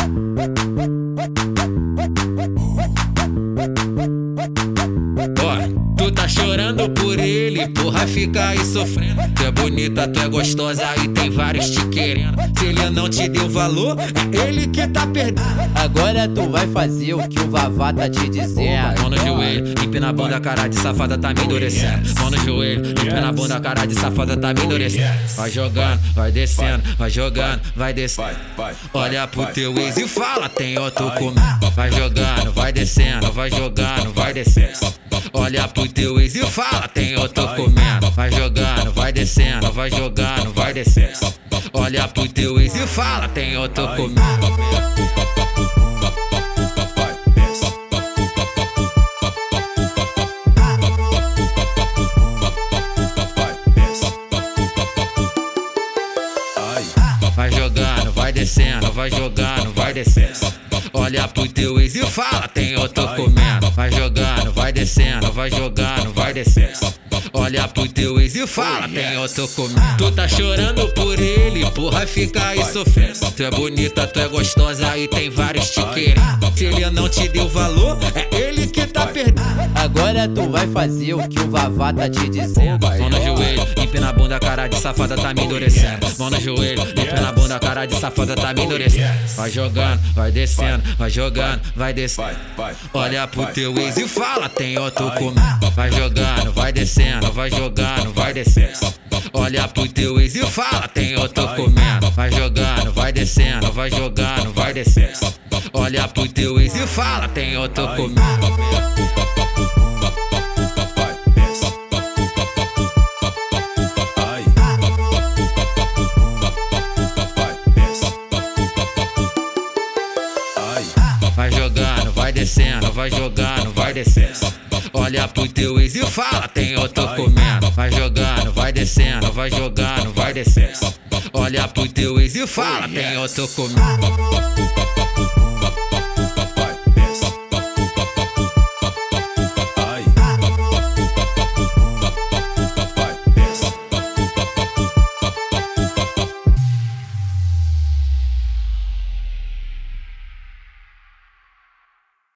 Tu tá chorando por ele, porra, fica aí sofrendo. Tu é bonita, tu é gostosa e tem vários te querendo. Se ele não te deu valor, é ele que tá perdendo. Agora tu vai fazer o que o Vavá tá te dizendo. Mão no joelho, empina a bunda, cara de safada tá me endurecendo. Mão no joelho, empina a bunda, cara de safada tá me endurecendo. Vai jogando, vai descendo, vai jogando, vai descendo. Olha pro teu ex e fala, tem outro comigo. Vai jogando, vai descendo, vai jogando, vai descendo. Olha pro teu ex e fala, tem outro comendo. Vai jogando, vai descendo, vai jogando, vai descendo. Olha pro teu ex e fala, tem outro comendo. Vai jogando, vai descendo, vai jogando, vai descendo. Olha pro teu ex e fala, tem outro comendo. Vai jogando, vai descendo, vai jogando, vai descendo. Olha pro teu ex e fala, tem outro comendo. Tu tá chorando por ele, porra, fica aí sofrendo. Tu é bonita, tu é gostosa e tem vários te querendo. Se ele não te deu valor, é ele que tá perdendo. Agora tu vai fazer o que o Vavá tá te dizendo. Mão no joelho, empina a bunda, cara de safada tá me endurecendo. Mão no joelho, empina a bunda, cara de safada tá me endurecendo. Vai jogando, vai descendo, vai jogando, vai descendo. Olha pro teu ex e fala, tem outro comendo. Vai jogando, vai descendo, vai jogando, vai descendo. Olha pro teu ex e fala, tem outro comendo. Vai jogando, vai descendo, vai jogando, vai descendo. Olha pro teu ex e fala, tem outro comendo. Vai jogando, vai descendo, vai jogando, vai descendo. Olha pro teu ex e fala, tem outro comendo. Vai jogando, vai descendo, vai jogando, vai descendo. Olha pro teu ex e fala, tem outro comendo.